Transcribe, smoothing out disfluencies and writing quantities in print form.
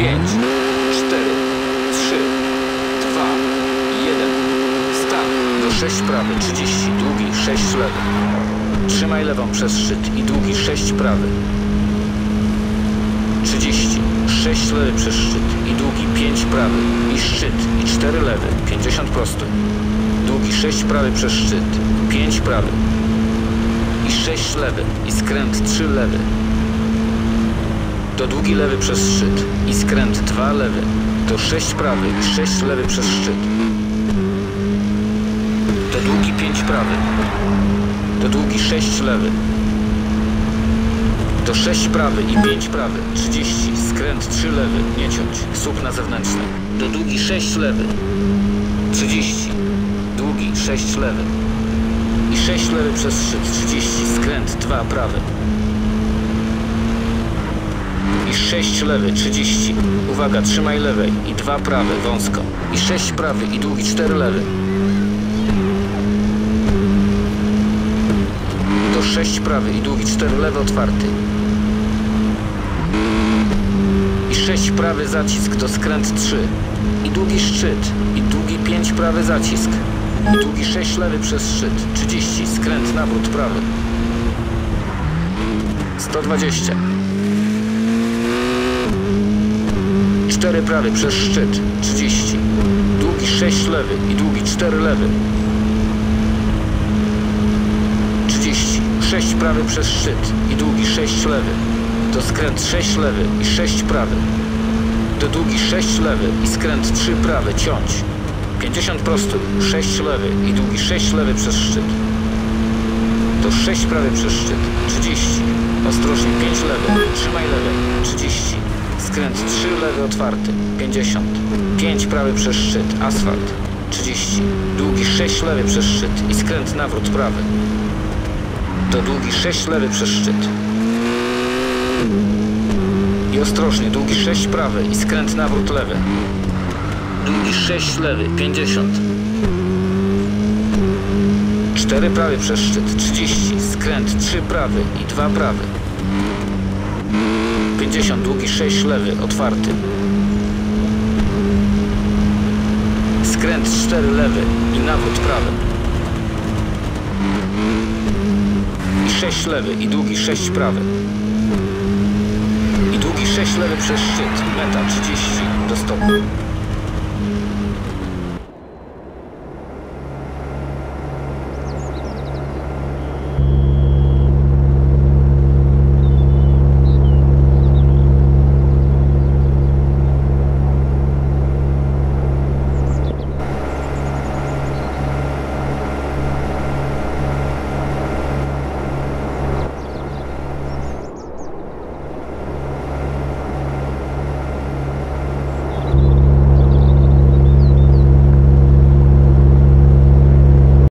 5, 4, 3, 2, 1. Start. Do 6 prawy, 30, długi, 6 lewy. Trzymaj lewą przez szczyt i długi 6 prawy. 30, 6 lewy przez szczyt i długi 5 prawy i szczyt i 4 lewy, 50 prosty. Długi 6 prawy przez szczyt, 5 prawy i 6 lewy i skręt 3 lewy. Do długi lewy przez szczyt i skręt 2 lewy. Do 6 prawy i 6 lewy przez szczyt. Do długi 5 prawy. Do długi 6 lewy. Do 6 prawy i 5 prawy. 30. Skręt 3 lewy. Nie ciąć. Słup na zewnętrzny. Do długi 6 lewy. 30. Długi 6 lewy. I 6 lewy przez szczyt. 30. Skręt 2 prawy. I 6 lewy. 30. Uwaga, trzymaj lewej. I 2 prawy. Wąsko. I 6 prawy i długi 4 lewy. Do 6 prawy i długi 4 lewy otwarty. I 6 prawy zacisk do skręt 3. I długi szczyt. I długi 5 prawy zacisk. I długi 6 lewy przez szczyt. 30. Skręt nawrót prawy. 120. 4 prawy przez szczyt. 30. Długi 6 lewy i długi 4 lewy. 30. 6 prawy przez szczyt i długi 6 lewy. Do skręt 6 lewy i 6 prawy. Do długi 6 lewy i skręt 3 prawy. Ciąć. 50 prosty. 6 lewy i długi 6 lewy przez szczyt. Do 6 prawy przez szczyt. 30. Ostrożnie 5 lewy. Trzymaj lewy. 30. Skręt 3 lewy otwarty. 50. 5 prawy przez szczyt. Asfalt. 30. Długi 6 lewy przez szczyt i skręt nawrót prawy. Do długi 6 lewy przez szczyt. I ostrożnie, długi 6 prawy i skręt nawrót lewy. Długi 6 lewy, 50. 4 prawy przez szczyt, 30. Skręt 3 prawy i 2 prawy. 50, długi 6 lewy, otwarty. Skręt 4 lewy i nawrót prawy. I 6 lewy i długi 6 prawy. I długi 6 lewy przez szczyt. Meta 30 do stopu.